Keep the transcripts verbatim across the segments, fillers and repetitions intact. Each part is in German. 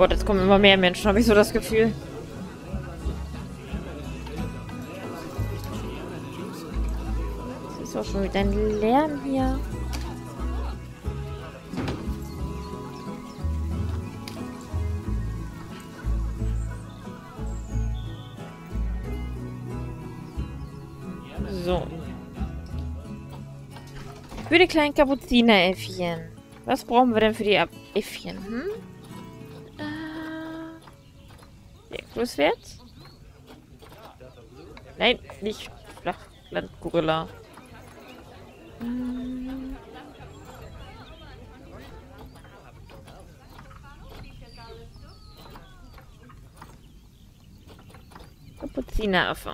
Gott, jetzt kommen immer mehr Menschen, habe ich so das Gefühl. Das ist auch schon wieder ein Lärm hier. So. Für die kleinen Kapuzineräffchen. Was brauchen wir denn für die Äffchen? Hm? Äh. Wirkungswert? Nein, nicht Flachlandgorilla. Hm. Kapuzineraffe.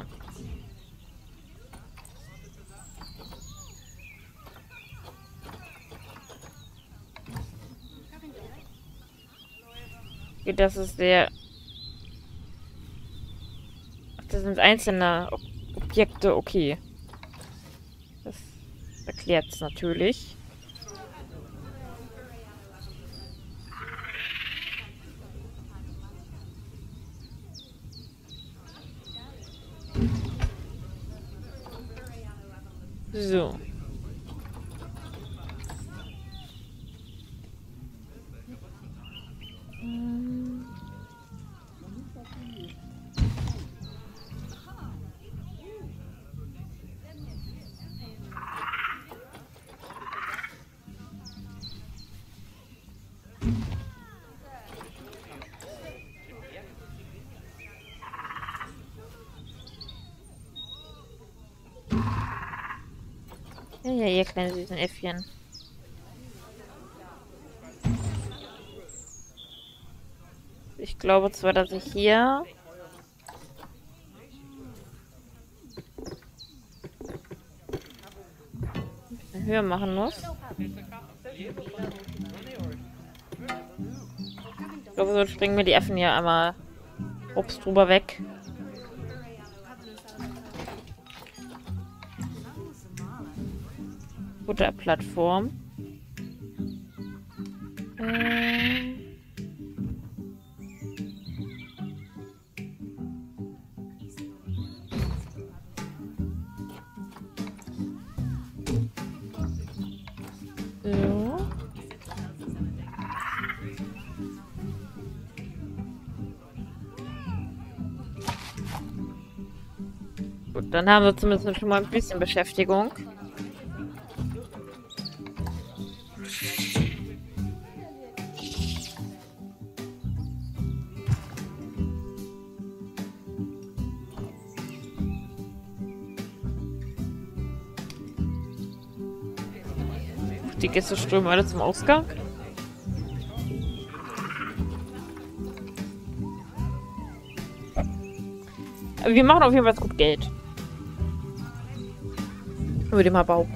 Das ist der... Ach, das sind einzelne Ob Objekte, okay. Das erklärt es natürlich. So. Ja, ja, ihr kleinen süßen Äffchen. Ich glaube zwar, dass ich hier ein bisschen höher machen muss. Ich glaube, so springen mir die Äffen hier einmal ups drüber weg. Futterplattform. Äh. So. Gut, dann haben wir zumindest schon mal ein bisschen Beschäftigung. Die Gäste strömen alle zum Ausgang. Aber wir machen auf jeden Fall gut Geld. Würde ich mal behaupten.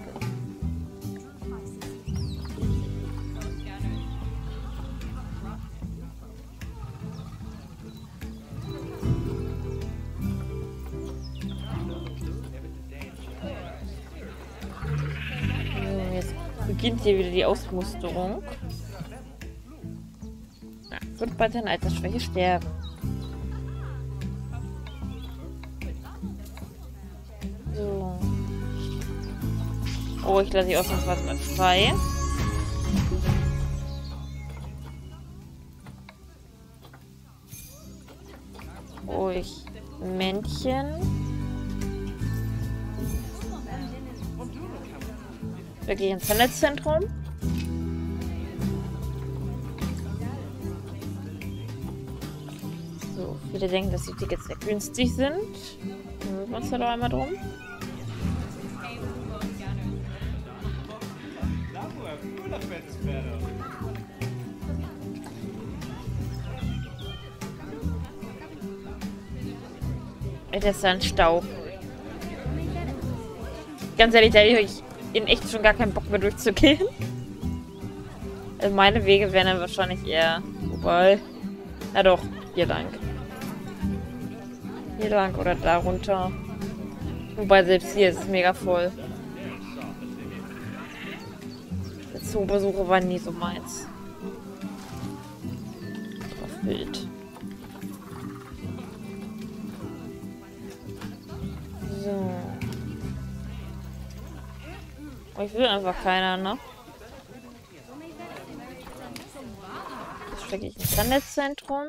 Beginnt hier wieder die Ausmusterung. Ja, wird bald an Altersschwäche sterben. So. Oh, ich lasse die ausnahmsweise mal frei. Oh, ich Männchen. Wir gehen ins Handelszentrum. So, viele denken, dass die Tickets sehr günstig sind. Kümmern wir uns da doch einmal drum. Das ist ein Staub. Ganz ehrlich, da hätte ich in echt schon gar keinen Bock mehr durchzugehen. Also meine Wege wären dann wahrscheinlich eher... Wobei... Na doch, hier lang. Hier lang oder da runter. Wobei selbst hier ist es mega voll. Zoobesuche waren nie so meins. Bild. So. Oh, ich will einfach keiner, ne? Jetzt stecke ich ins Handelszentrum.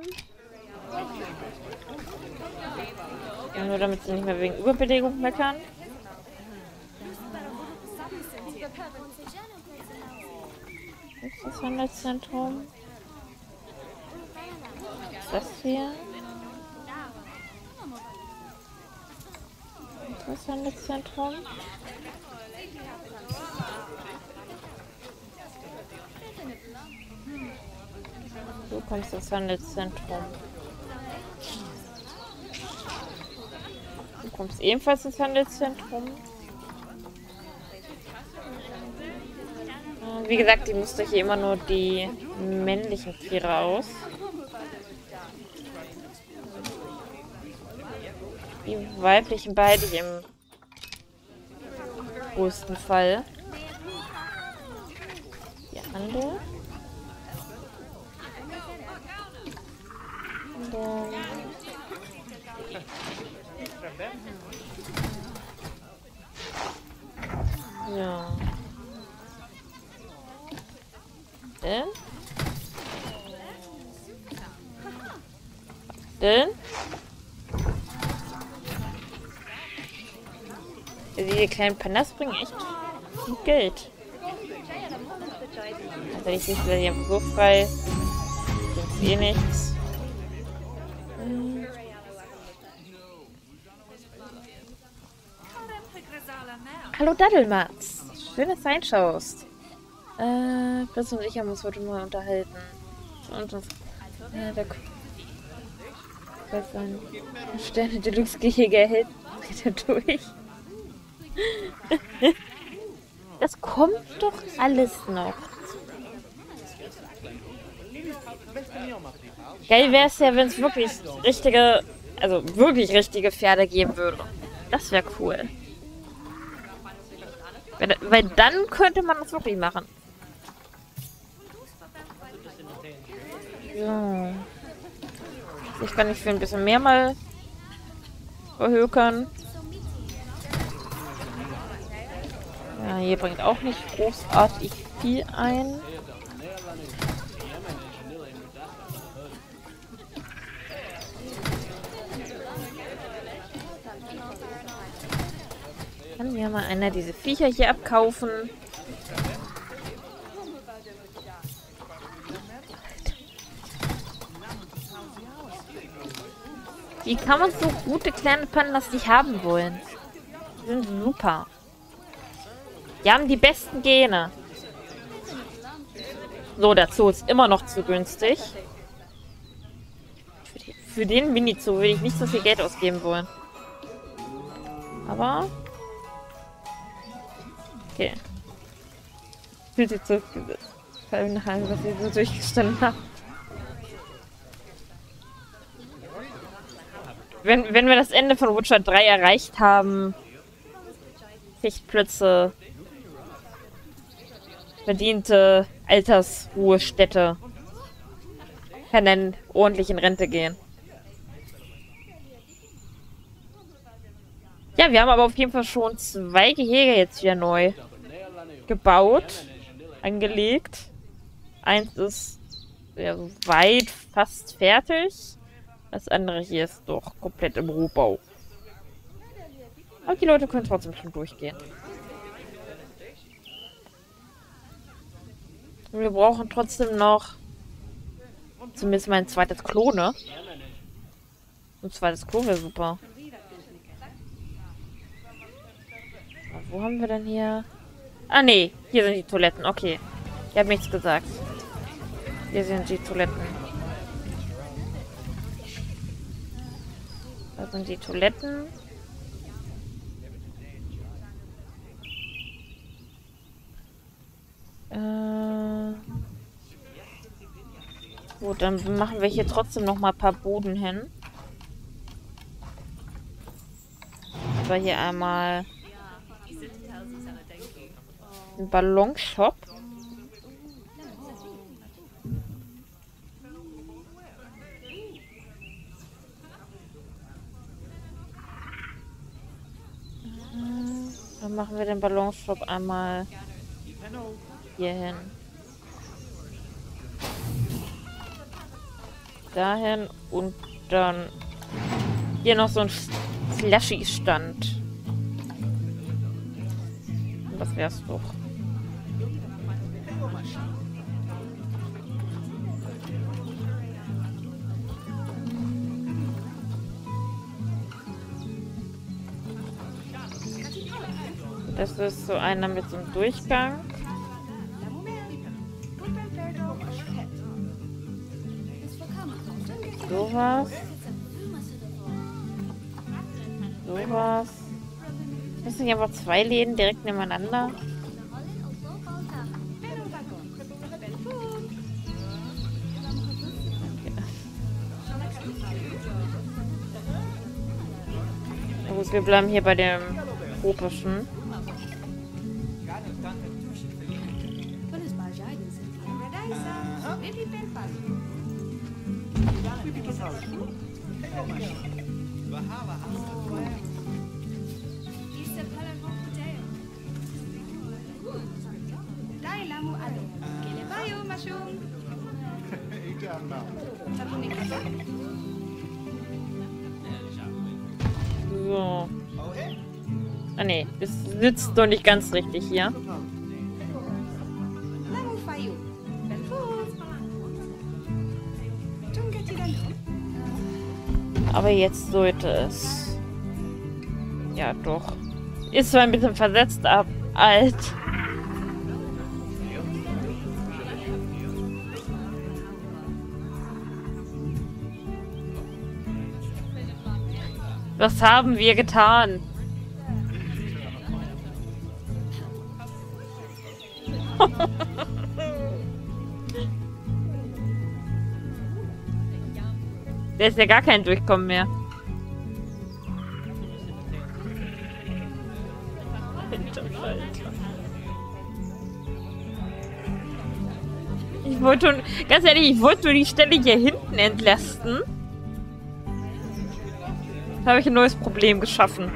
Ja, nur damit sie nicht mehr wegen Überbelegung meckern. Was ist das Handelszentrum? Was ist das hier? Was ist das Handelszentrum? Du kommst ins Handelszentrum. Du kommst ebenfalls ins Handelszentrum. Wie gesagt, die musste hier immer nur die männlichen Tiere aus. Die weiblichen beide im größten Fall. Hier Handel. Und dann ja. Denn? Denn? Die kleinen Pandas bringen echt viel Geld. Also ich sehe sie einfach so frei. Bringt eh nichts. Hm. Hallo Daddelmatz. Schön, dass du reinschaust. Äh, Fritz und ich haben uns heute mal unterhalten. Und uns, äh, der bei seinem Sterne-Deluxe-Gehege hält er durch. Das kommt doch alles noch. Geil wäre es ja, wenn es wirklich richtige, also wirklich richtige Pferde geben würde. Das wäre cool. Weil, weil dann könnte man das wirklich machen. So. Ich kann nicht für ein bisschen mehr mal verhökern. Ja, hier bringt auch nicht großartig viel ein. Kann mir mal einer diese Viecher hier abkaufen? Wie kann man so gute kleine Pandas nicht haben wollen? Die sind super. Die haben die besten Gene. So, der Zoo ist immer noch zu günstig. Für, die, für den Mini-Zoo will ich nicht so viel Geld ausgeben wollen. Aber... okay. Fühlt sich zurückgesetzt. Vor allem nach allem, was ich so durchgestanden habe. Wenn, wenn wir das Ende von Witcher drei erreicht haben, Fichtplätze, verdiente Altersruhestätte, kann dann ordentlich in Rente gehen. Ja, wir haben aber auf jeden Fall schon zwei Gehege jetzt wieder neu gebaut, angelegt. Eins ist ja, so weit fast fertig. Das andere hier ist doch komplett im Rohbau. Aber die Leute können trotzdem schon durchgehen. Und wir brauchen trotzdem noch zumindest mal ein zweites Klo, ne? Ein zweites Klo wäre super. Aber wo haben wir denn hier? Ah, nee. Hier sind die Toiletten. Okay. Ich habe nichts gesagt. Hier sind die Toiletten. Da sind die Toiletten. Äh Gut, dann machen wir hier trotzdem noch mal ein paar Boden hin. Aber hier einmal ein Ballonshop. Dann machen wir den Ballonshop einmal hier hin. Dahin und dann hier noch so ein Slushy-Stand. Das wär's doch. Das ist so einer mit so einem Durchgang. Sowas. Sowas. Das sind ja aber zwei Läden direkt nebeneinander. Also wir bleiben hier bei dem tropischen. So. Ah ne, es sitzt doch nicht ganz richtig hier. Aber jetzt sollte es. Ja, doch. Ist zwar ein bisschen versetzt, aber alt. Was haben wir getan? Der ist ja gar kein Durchkommen mehr. Ich wollte, ganz ehrlich, ich wollte nur die Stelle hier hinten entlasten. Da habe ich ein neues Problem geschaffen.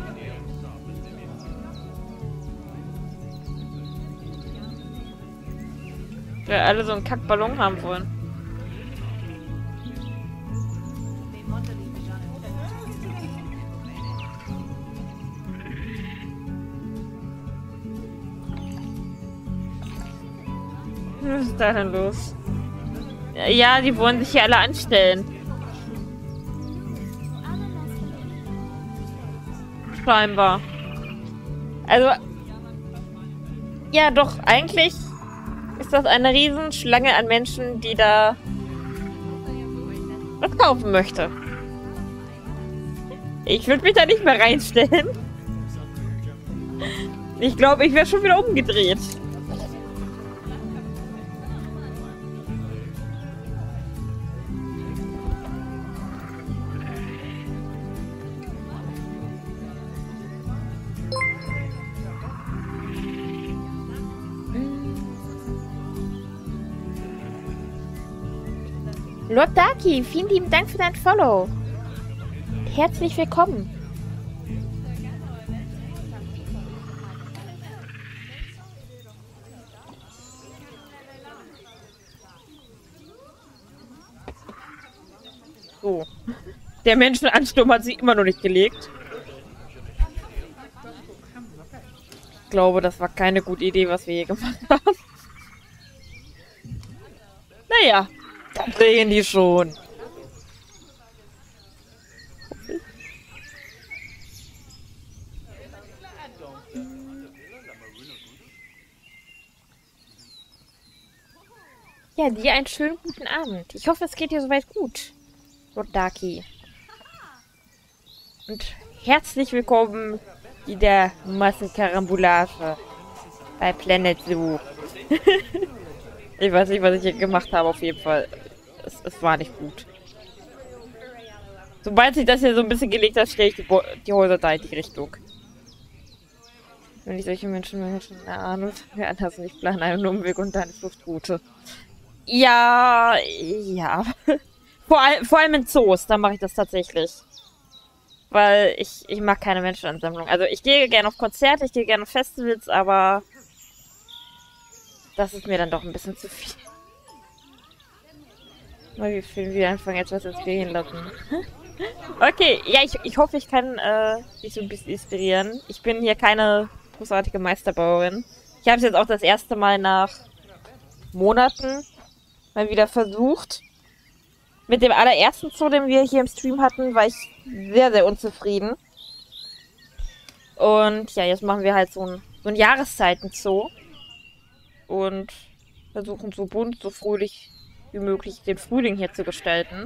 Weil alle so einen Kackballon haben wollen. Was ist da denn los? Ja, die wollen sich hier alle anstellen. Scheinbar. Also, ja doch, eigentlich ist das eine Riesenschlange an Menschen, die da was kaufen möchte. Ich würde mich da nicht mehr reinstellen. Ich glaube, ich wäre schon wieder umgedreht. Lord Darky, vielen lieben Dank für dein Follow. Herzlich willkommen. So. Der Menschenansturm hat sich immer noch nicht gelegt. Ich glaube, das war keine gute Idee, was wir hier gemacht haben. Naja. Dann drehen die schon. Ja, dir einen schönen guten Abend. Ich hoffe, es geht dir soweit gut, Lord Darky. Und herzlich willkommen in der Massenkarambolage bei Planet Zoo. Ich weiß nicht, was ich hier gemacht habe, auf jeden Fall. Es, es war nicht gut. Sobald sich das hier so ein bisschen gelegt hat, stelle ich die, Bo die Häuser da in die Richtung. Wenn ich solche Menschen Menschen eine Ahnung, wir anders nicht planen, einen Umweg und eine Fluchtroute. Ja, ja. Vor, all, vor allem in Zoos, da mache ich das tatsächlich. Weil ich, ich mag keine Menschenansammlung. Also ich gehe gerne auf Konzerte, ich gehe gerne auf Festivals, aber das ist mir dann doch ein bisschen zu viel. Mal wie viel wir anfangen jetzt was inspirieren lassen. Okay, ja, ich, ich hoffe, ich kann äh, dich so ein bisschen inspirieren. Ich bin hier keine großartige Meisterbauerin. Ich habe es jetzt auch das erste Mal nach Monaten mal wieder versucht. Mit dem allerersten Zoo, den wir hier im Stream hatten, war ich sehr, sehr unzufrieden. Und ja, jetzt machen wir halt so ein, so ein Jahreszeiten-Zoo. Und versuchen so bunt, so fröhlich wie möglich den Frühling hier zu gestalten.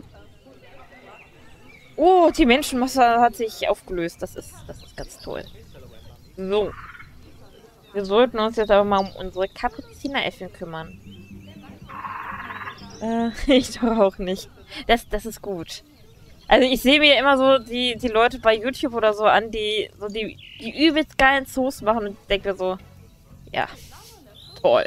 Oh, die Menschenmasse hat sich aufgelöst. Das ist, das ist ganz toll. So. Wir sollten uns jetzt aber mal um unsere Kapuzineräffchen kümmern. Äh, ich doch auch nicht. Das, das ist gut. Also ich sehe mir immer so die, die Leute bei YouTube oder so an, die so die, die übelst geilen Zoos machen und denke so, ja, toll.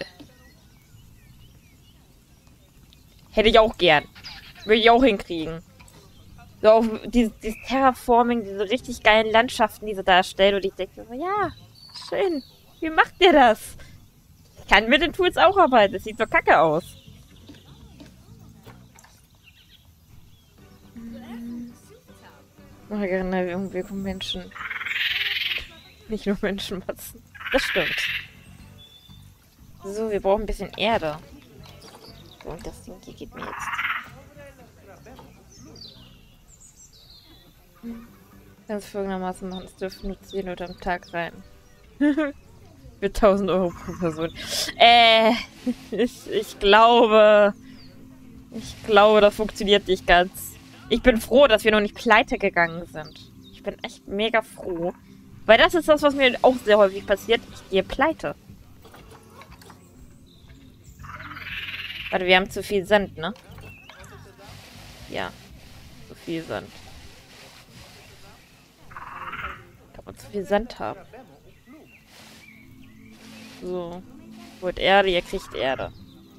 Hätte ich auch gern. Würde ich auch hinkriegen. So auch dieses, dieses Terraforming, diese richtig geilen Landschaften, die sie darstellen. Und ich denke so, ja, schön. Wie macht ihr das? Ich kann mit den Tools auch arbeiten. Das sieht so kacke aus. Oh, gerne irgendwie kommen Menschen. Nicht nur Menschenmassen. Das stimmt. So, wir brauchen ein bisschen Erde. So, und das Ding hier geht mir jetzt. Ganz folgendermaßen machen, es dürfen nur zehn Leute am Tag rein. Für tausend Euro pro Person. Äh, ich, ich glaube... Ich glaube, das funktioniert nicht ganz. Ich bin froh, dass wir noch nicht pleite gegangen sind. Ich bin echt mega froh. Weil das ist das, was mir auch sehr häufig passiert. Ich gehe pleite. Warte, wir haben zu viel Sand, ne? Ja. Zu viel Sand. Kann man zu viel Sand haben. So. Holt Erde, ihr kriegt Erde.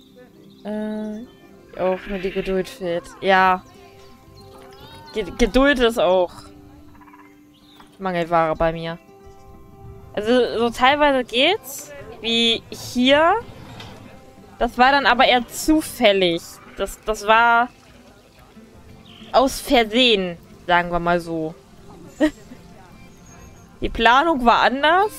Äh, auch nur die Geduld fehlt. Ja. Ge Geduld ist auch Mangelware bei mir. Also, so teilweise geht's. Wie hier. Das war dann aber eher zufällig. Das, das war aus Versehen, sagen wir mal so. Die Planung war anders.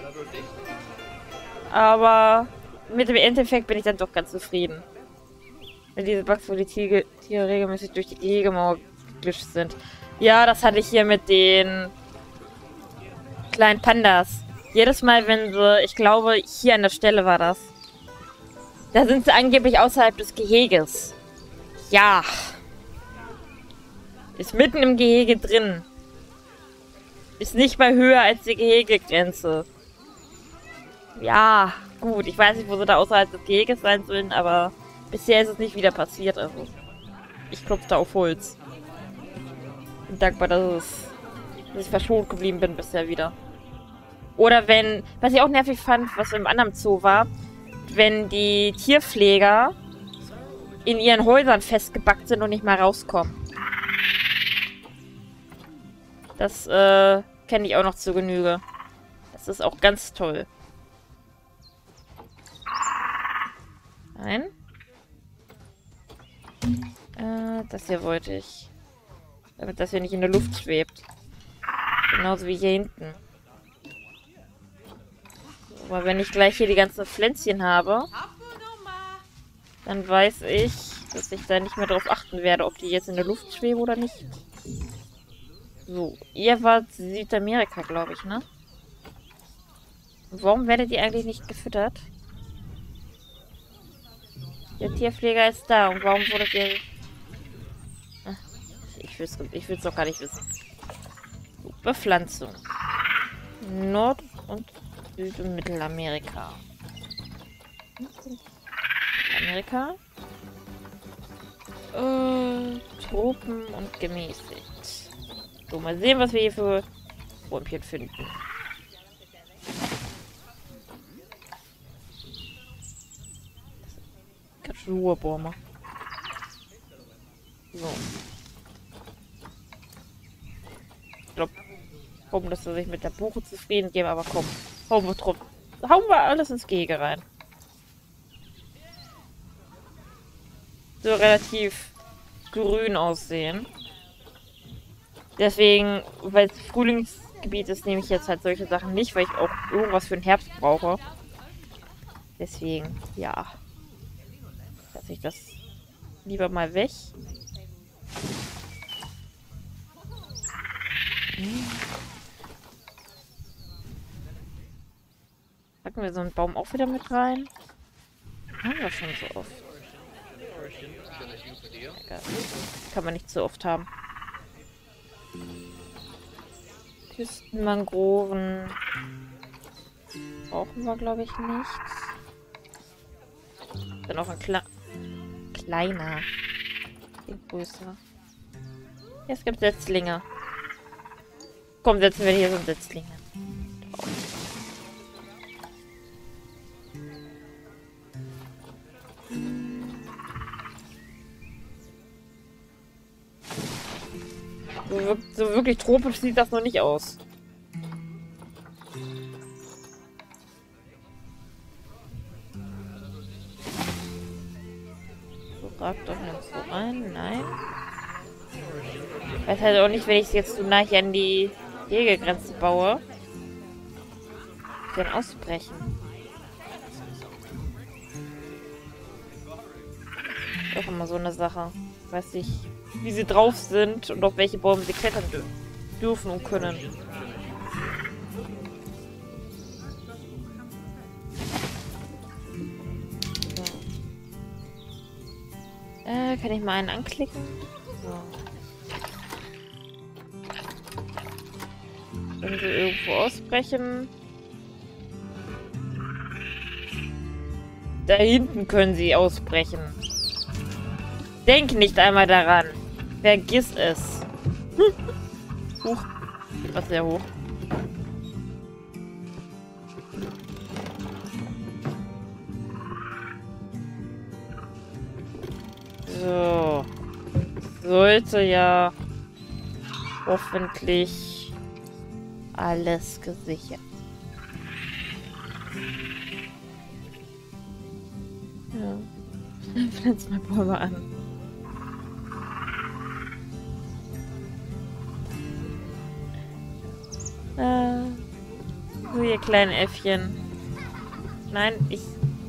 Aber mit dem Endeffekt bin ich dann doch ganz zufrieden. Wenn diese Bugs, wo die Tiere, Tiere regelmäßig durch die Gehegemauer geglitscht sind. Ja, das hatte ich hier mit den kleinen Pandas. Jedes Mal, wenn sie, ich glaube, hier an der Stelle war das. Da sind sie angeblich außerhalb des Geheges. Ja. Ist mitten im Gehege drin. Ist nicht mal höher als die Gehegegrenze. Ja, gut. Ich weiß nicht, wo sie da außerhalb des Geheges sein sollen, aber bisher ist es nicht wieder passiert. Also, ich klopfe da auf Holz. Bin dankbar, dass, es, dass ich verschont geblieben bin bisher wieder. Oder wenn, was ich auch nervig fand, was im anderen Zoo war, wenn die Tierpfleger in ihren Häusern festgebackt sind und nicht mal rauskommen. Das äh, kenne ich auch noch zu Genüge. Das ist auch ganz toll. Nein. Äh, das hier wollte ich. Damit das hier nicht in der Luft schwebt. Genauso wie hier hinten. Aber wenn ich gleich hier die ganzen Pflänzchen habe, dann weiß ich, dass ich da nicht mehr drauf achten werde, ob die jetzt in der Luft schweben oder nicht. So, ihr wart Südamerika, glaube ich, ne? Warum werdet ihr eigentlich nicht gefüttert? Der Tierpfleger ist da. Und warum wurdet ihr... Ach, ich will es ich will's doch gar nicht wissen. So, Bepflanzung. Nord- und Süd- und Mittelamerika. Amerika. Äh, Tropen und gemäßigt. So, mal sehen, was wir hier für Bäumchen finden. Ganz schön hohe Bäume. So. Ich glaube, Hoffen, dass sie sich mit der Buche zufrieden geben, aber komm. Hauen wir, drauf. Hauen wir alles ins Gehege rein. So relativ grün aussehen. Deswegen, weil es Frühlingsgebiet ist, nehme ich jetzt halt solche Sachen nicht, weil ich auch irgendwas für den Herbst brauche. Deswegen, ja. Lasse ich das lieber mal weg. Packen wir so einen Baum auch wieder mit rein. Haben wir schon so oft. Egal. Kann man nicht so oft haben. Küstenmangroven brauchen wir, glaube ich, nicht. Dann auch ein Kle kleiner. Viel größer. Ja, es gibt Setzlinge. Komm, setzen wir hier so einen Setzling hin. So, so wirklich tropisch sieht das noch nicht aus. So, ragt doch nicht so rein. Nein. Ich weiß halt auch nicht, wenn ich es jetzt so nah hier an die Gehegrenze baue. Dann ausbrechen. Das ist auch immer so eine Sache. Weiß ich, wie sie drauf sind und auf welche Bäume sie klettern dür dürfen und können. So. Äh, kann ich mal einen anklicken? So. Wenn sie irgendwo ausbrechen. Da hinten können sie ausbrechen. Denk nicht einmal daran. Vergiss es. Huch. Was sehr hoch. So. Sollte ja hoffentlich alles gesichert. Ja. Pflanz mal Bäume an. Äh, so, ihr kleinen Äffchen. Nein, ich...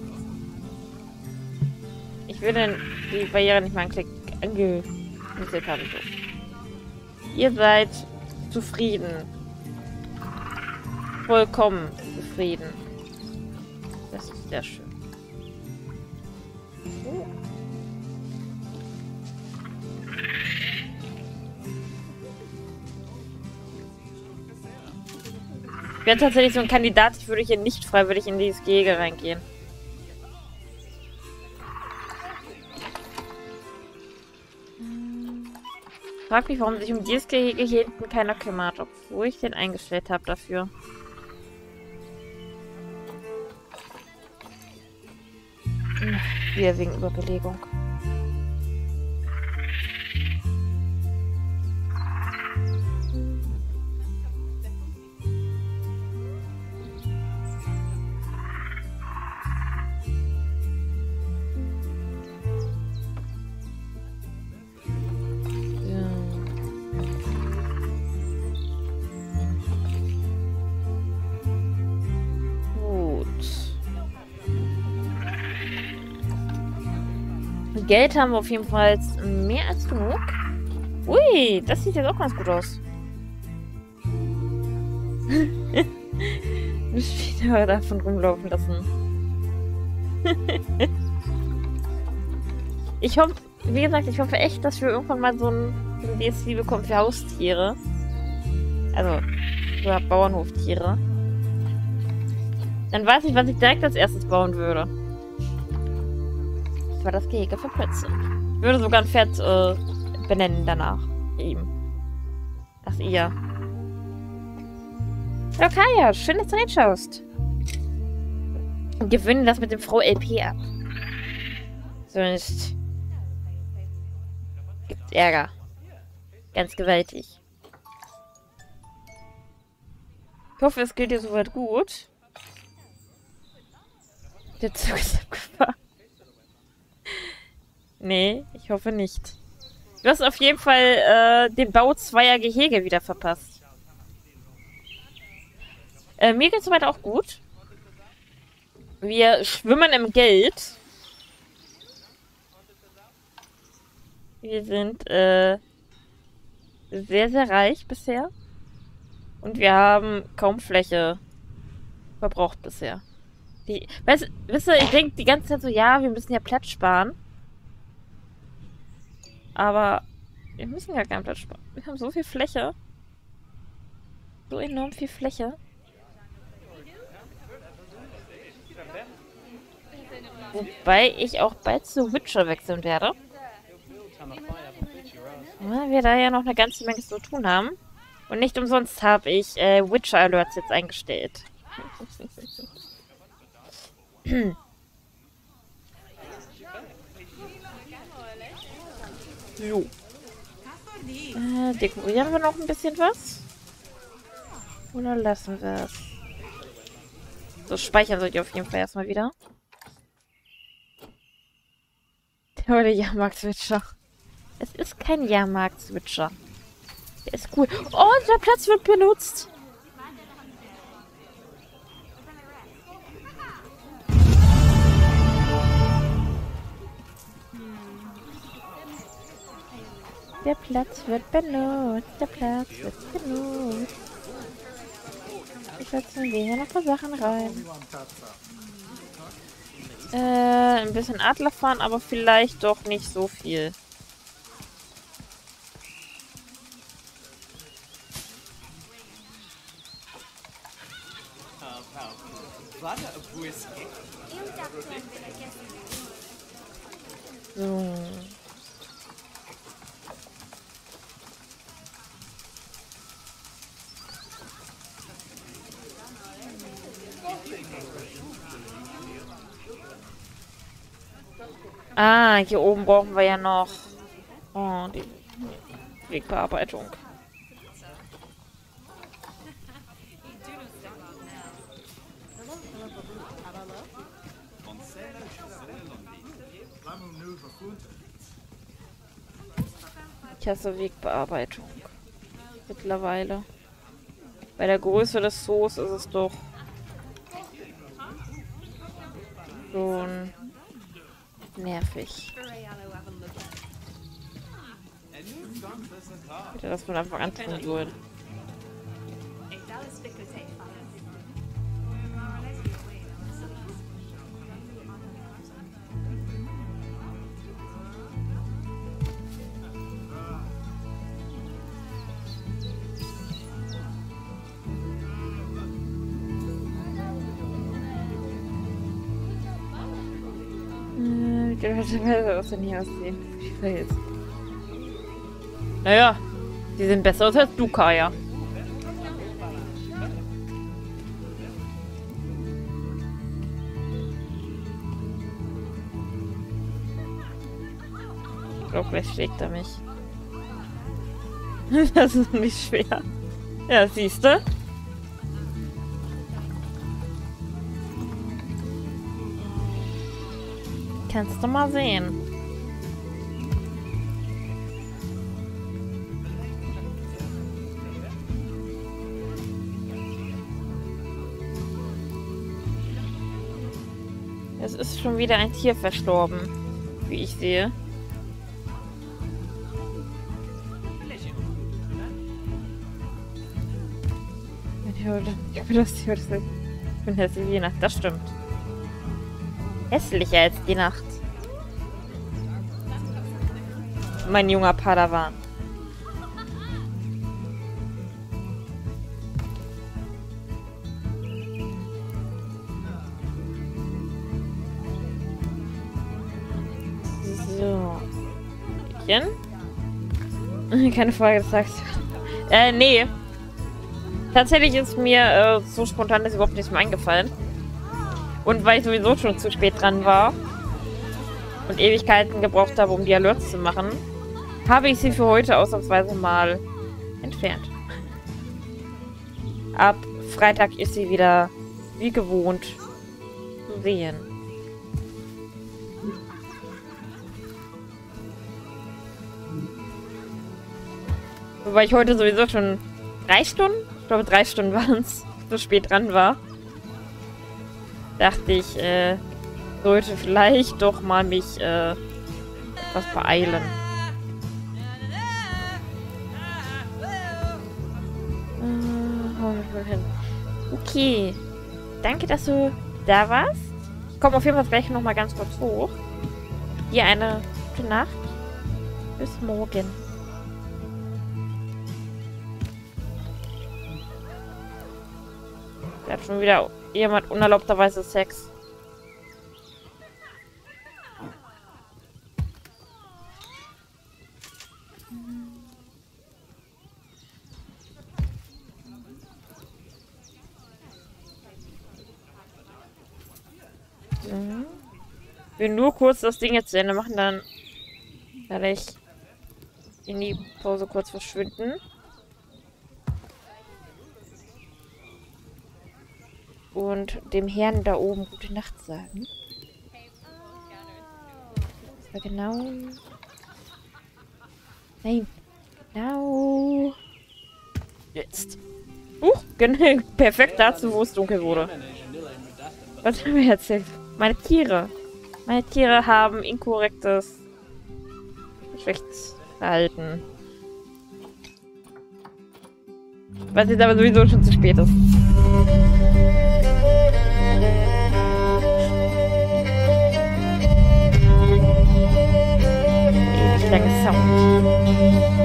Ich will denn die Barriere nicht mal anklicken. Angemisselt haben. So. Ihr seid zufrieden. Vollkommen zufrieden. Das ist sehr schön. Oh. Ich wäre tatsächlich so ein Kandidat, ich würde hier nicht freiwillig in dieses Gehege reingehen. Ich frage mich, warum sich um dieses Gehege hier hinten keiner kümmert, obwohl ich den eingestellt habe dafür. Wieder wegen Überbelegung. Geld haben wir auf jeden Fall mehr als genug. Ui, das sieht jetzt auch ganz gut aus. Nicht wieder davon rumlaufen lassen. Ich hoffe, wie gesagt, ich hoffe echt, dass wir irgendwann mal so ein, so ein D S C bekommen für Haustiere. Also, für Bauernhoftiere. Dann weiß ich, was ich direkt als erstes bauen würde. Das war das Gehege für Pötze. Ich würde sogar ein Pferd äh, benennen danach. Ihm. Ach, ihr. Hallo Kaya, schön, dass du reinschaust. Und gewinne das mit dem Frau L P ab. Sonst gibt's Ärger. Ganz gewaltig. Ich hoffe, es geht dir soweit gut. Der Zug ist abgefahren. Nee, ich hoffe nicht. Du hast auf jeden Fall äh, den Bau zweier Gehege wieder verpasst. Äh, mir geht's soweit auch gut. Wir schwimmen im Geld. Wir sind äh, sehr, sehr reich bisher. Und wir haben kaum Fläche verbraucht bisher. Die, weißt, wisst ihr, ich denke die ganze Zeit so, ja, wir müssen ja Platz sparen. Aber wir müssen gar keinen Platz sparen. Wir haben so viel Fläche. So enorm viel Fläche. Wobei ich auch bald zu Witcher wechseln werde. Weil wir da ja noch eine ganze Menge zu tun haben. Und nicht umsonst habe ich äh, Witcher Alerts jetzt eingestellt. So. Äh, dekorieren wir noch ein bisschen was? Oder lassen wir es? So, speichern sollte ich auf jeden Fall erstmal wieder. Der der Jahrmarkt-Switcher. Es ist kein Jahrmarkt-Switcher. Der ist cool. Oh, der Platz wird benutzt. Der Platz wird benutzt. Der Platz wird benutzt. Ich setze wir hier noch ein paar Sachen rein. Äh, ein bisschen Adler fahren, aber vielleicht doch nicht so viel. So. Ah, hier oben brauchen wir ja noch oh, die Wegbearbeitung. Ich hasse Wegbearbeitung. Mittlerweile. Bei der Größe des Zoos ist es doch schon nervig. Ich hätte das von Anfang an tun sollen. Was denn hier aussehen? Wie viel jetzt? Naja, die sind besser als du, Kaya. Ich glaube, gleich schlägt er mich. Das ist nicht schwer. Ja, siehst du? Kannst du mal sehen. Es ist schon wieder ein Tier verstorben, wie ich sehe. Ich bin hässlich wie die Nacht, das stimmt. Hässlicher als die Nacht. Mein junger Padawan. So. Mädchen? Keine Frage, das sagst du. Äh, nee. Tatsächlich ist mir äh, so spontan ist überhaupt nichts mehr eingefallen. Und weil ich sowieso schon zu spät dran war und Ewigkeiten gebraucht habe, um die Alerts zu machen, habe ich sie für heute ausnahmsweise mal entfernt. Ab Freitag ist sie wieder wie gewohnt zu sehen. Wobei ich heute sowieso schon drei Stunden, ich glaube drei Stunden waren es, so spät dran war. Dachte ich, äh, sollte vielleicht doch mal mich äh, etwas beeilen. Äh, hol mich mal hin. Okay. Danke, dass du da warst. Ich komme auf jeden Fall gleich nochmal ganz kurz hoch. Dir eine gute Nacht. Bis morgen. Da hat schon wieder jemand unerlaubterweise Sex. Mhm. Ich will nur kurz das Ding jetzt zu Ende machen, dann werde ich in die Pause kurz verschwinden. Und dem Herrn da oben gute Nacht sagen. Das war genau... Nein. Genau... Jetzt. Huch, genau. Perfekt dazu, wo es dunkel wurde. Was haben wir erzählt? Meine Tiere. Meine Tiere haben inkorrektes Geschlechtsverhalten. Was jetzt aber sowieso schon zu spät ist. Ewig lange Sound.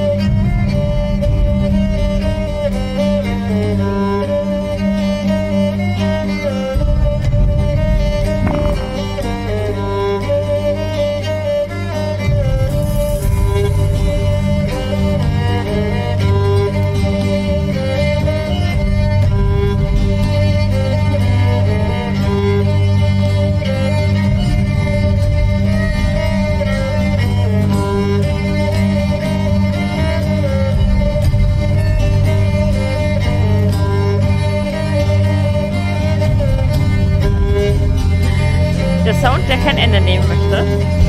Der Sound, der kein Ende nehmen möchte.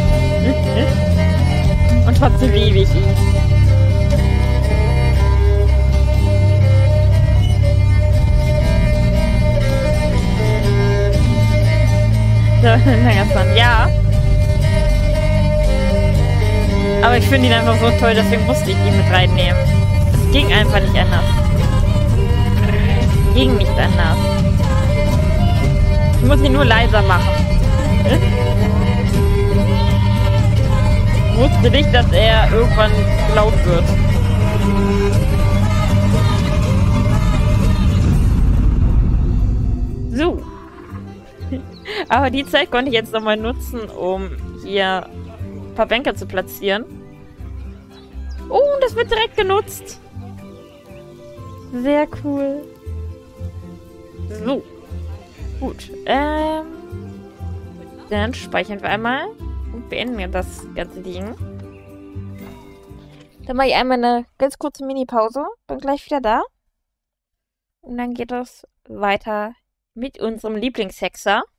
Und trotzdem liebe ich ihn. So, langer Sound. Ja. Aber ich finde ihn einfach so toll, deswegen musste ich ihn mit reinnehmen. Es ging einfach nicht anders. Es ging nicht anders. Ich muss ihn nur leiser machen. Ich wusste nicht, dass er irgendwann laut wird. So. Aber die Zeit konnte ich jetzt nochmal nutzen, um hier ein paar Bänke zu platzieren. Oh, und das wird direkt genutzt. Sehr cool. So. Gut. Ähm... Dann speichern wir einmal und beenden wir das ganze Ding. Dann mache ich einmal eine ganz kurze Mini-Pause. Bin gleich wieder da. Und dann geht es weiter mit unserem Lieblingshexer.